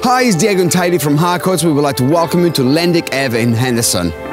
Hi, it's Diego and Teide from Harcourts. We would like to welcome you to Lendic in Henderson.